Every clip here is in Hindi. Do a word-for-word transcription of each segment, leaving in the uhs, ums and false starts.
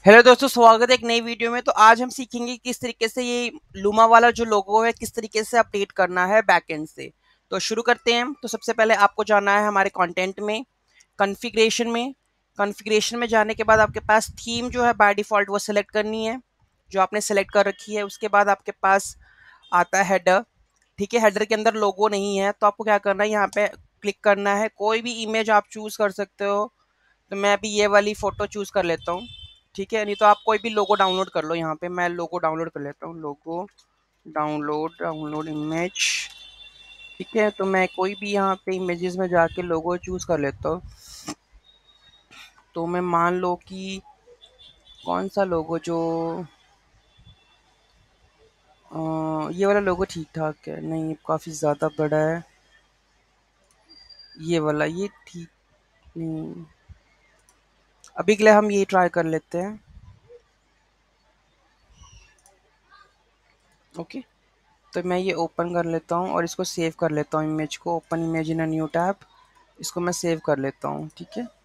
हेलो दोस्तों, स्वागत है एक नई वीडियो में। तो आज हम सीखेंगे किस तरीके से ये लूमा वाला जो लोगो है किस तरीके से अपडेट करना है बैकएंड से। तो शुरू करते हैं। तो सबसे पहले आपको जाना है हमारे कंटेंट में, कॉन्फ़िगरेशन में। कॉन्फ़िगरेशन में जाने के बाद आपके पास थीम जो है बाय डिफ़ॉल्ट वो सेलेक्ट करनी है, जो आपने सेलेक्ट कर रखी है। उसके बाद आपके पास आता है हेडर। ठीक है, हेडर के अंदर लोगो नहीं है तो आपको क्या करना है, यहाँ पे क्लिक करना है। कोई भी इमेज आप चूज़ कर सकते हो। तो मैं अभी ये वाली फ़ोटो चूज़ कर लेता हूँ। ठीक है, नहीं तो आप कोई भी लोगो डाउनलोड कर लो। यहाँ पे मैं लोगो डाउनलोड कर लेता हूँ। Logo download download image. ठीक है, तो मैं कोई भी यहाँ पे इमेजेस में जाके लोगो चूज़ कर लेता हूँ। तो मैं मान लो कि कौन सा लोगो जो अ, ये वाला लोगो ठीक ठाक है। नहीं, काफ़ी ज़्यादा बड़ा है। ये वाला ये ठीक नहीं। अभी के लिए हम ये ट्राई कर लेते हैं। ओके, तो मैं ये ओपन कर लेता हूँ और इसको सेव कर लेता हूँ। इमेज को open image in a new tab, इसको मैं सेव कर लेता हूँ। ठीक है,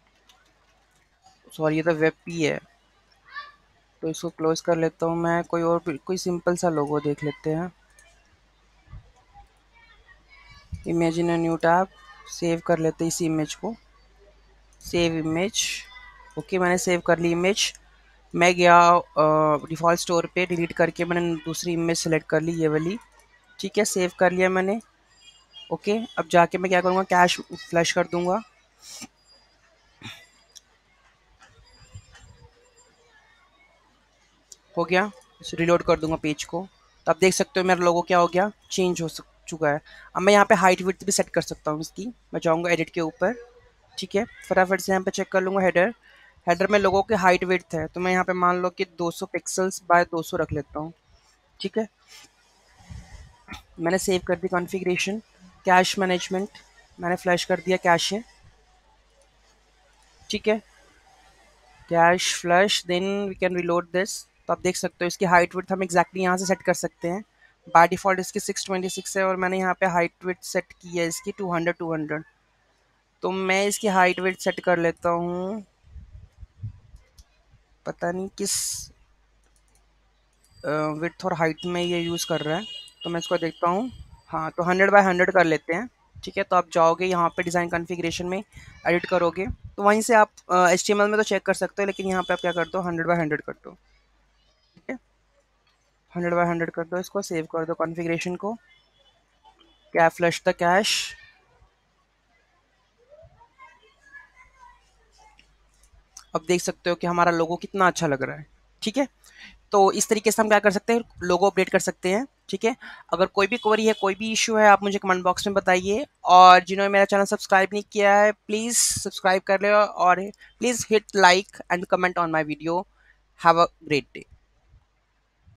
सॉरी ये तो वेब पी है, तो इसको क्लोज कर लेता हूँ। मैं कोई और कोई सिंपल सा लोगो देख लेते हैं। Image in a new tab, save कर लेते हैं इसी इमेज को। Save image. ओके, मैंने सेव कर ली इमेज। मैं गया डिफ़ॉल्ट स्टोर पे, डिलीट करके मैंने दूसरी इमेज सेलेक्ट कर ली, ये वाली। ठीक है, सेव कर लिया मैंने। ओके, अब जाके मैं क्या करूँगा, कैश फ्लैश कर दूंगा। हो गया, रिलोड कर दूंगा पेज को। तो आप देख सकते हो मेरा लोगो क्या हो गया, चेंज हो सक, चुका है। अब मैं यहाँ पे हाइट विड्थ भी सेट कर सकता हूँ इसकी। मैं जाऊँगा एडिट के ऊपर। ठीक है, फटाफट से यहाँ पे चेक कर लूँगा हेडर। हेडर में लोगों की हाइट विड्थ है, तो मैं यहाँ पे मान लो कि दो सौ पिक्सल्स बाय दो सौ रख लेता हूँ। ठीक है, मैंने सेव कर दी कॉन्फ़िगरेशन। कैश मैनेजमेंट मैंने फ्लैश कर दिया कैश है। ठीक है, cache flash, then we can reload this. तो आप देख सकते हो इसकी हाइट विड्थ हम एग्जैक्टली यहाँ से सेट कर सकते हैं। बाय डिफ़ॉल्ट इसकी सिक्स ट्वेंटी सिक्स है और मैंने यहाँ पे हाइट विड्थ सेट की है इसकी टू हंड्रेड टू हंड्रेड। तो मैं इसकी हाइट विड्थ सेट कर लेता हूँ, पता नहीं किस विड्थ और हाइट में ये यूज़ कर रहा है। तो मैं इसको देखता हूँ। हाँ, तो हंड्रेड बाय हंड्रेड कर लेते हैं। ठीक है, तो आप जाओगे यहाँ पे डिज़ाइन कॉन्फ़िगरेशन में, एडिट करोगे, तो वहीं से आप एच टी एम एल में तो चेक कर सकते हो, लेकिन यहाँ पे आप क्या कर दो, हंड्रेड बाय हंड्रेड कर दो। ठीक है, हंड्रेड बाय हंड्रेड कर दो, इसको सेव कर दो कॉन्फ़िगरेशन को। क्या फ्लश द कैश। अब देख सकते हो कि हमारा लोगो कितना अच्छा लग रहा है। ठीक है, तो इस तरीके से हम क्या कर सकते हैं, लोगो अपडेट कर सकते हैं। ठीक है, अगर कोई भी क्वेरी है, कोई भी इशू है, आप मुझे कमेंट बॉक्स में बताइए। और जिन्होंने मेरा चैनल सब्सक्राइब नहीं किया है, प्लीज़ सब्सक्राइब कर ले और please hit like and comment on my video. Have a great day.